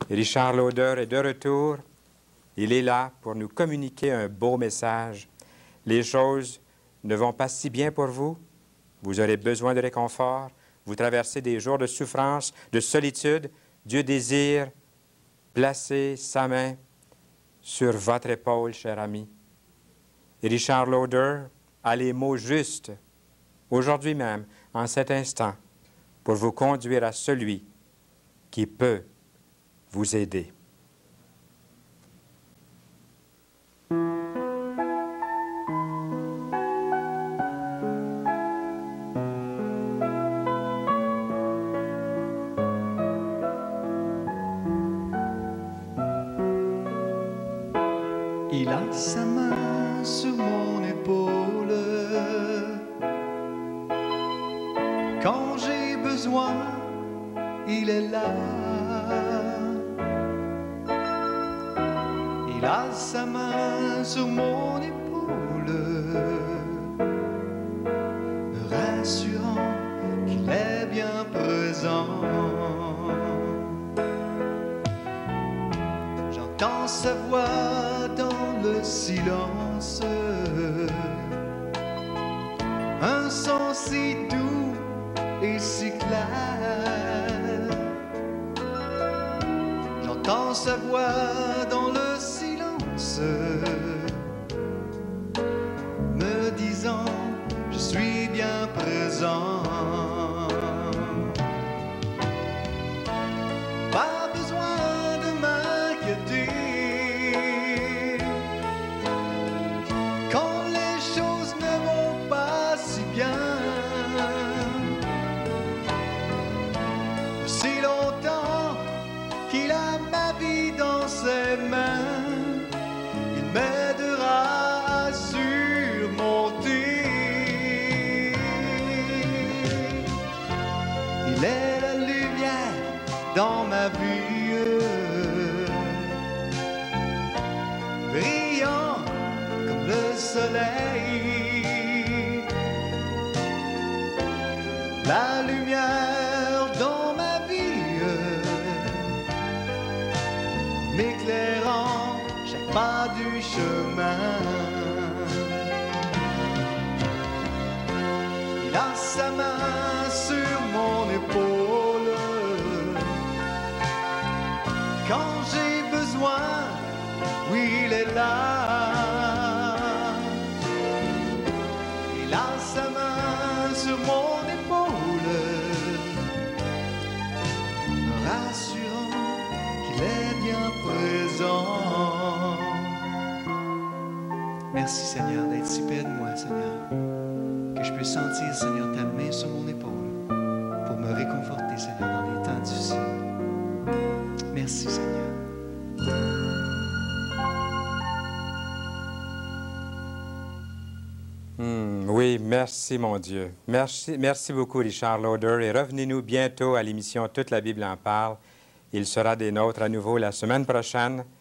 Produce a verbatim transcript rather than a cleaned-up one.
Richard Lauder est de retour. Il est là pour nous communiquer un beau message. Les choses ne vont pas si bien pour vous. Vous aurez besoin de réconfort. Vous traversez des jours de souffrance, de solitude. Dieu désire placer sa main sur votre épaule, cher ami. Et Richard Lauder a les mots justes, aujourd'hui même, en cet instant, pour vous conduire à celui qui peut vous aider. Il a sa main sur mon épaule quand j'ai besoin, il est là. Il a sa main sur mon épaule, me rassurant qu'il est bien présent. J'entends sa voix dans le silence, un son si doux et si clair. J'entends sa voix dans le silence, me disant je suis bien présent. Pas besoin de m'inquiéter quand les choses ne vont pas si bien. Si longtemps qu'il a ma vie dans ses mains, il m'aidera à surmonter. Il est la lumière dans ma vie, brillant comme le soleil. La lumière dans ma vie, m'éclairant chaque pas du chemin. Il a sa main sur mon épaule quand j'ai besoin, oui, il est là. Il a sa main sur mon épaule, me rassurant qu'il est bien présent. Merci Seigneur d'être si près de moi, Seigneur, que je peux sentir, Seigneur, ta main sur mon épaule pour me réconforter, Seigneur, dans les temps difficiles. Merci Seigneur. Hmm, oui, merci mon Dieu. Merci, merci beaucoup Richard Lauder et revenez-nous bientôt à l'émission Toute la Bible en parle. Il sera des nôtres à nouveau la semaine prochaine.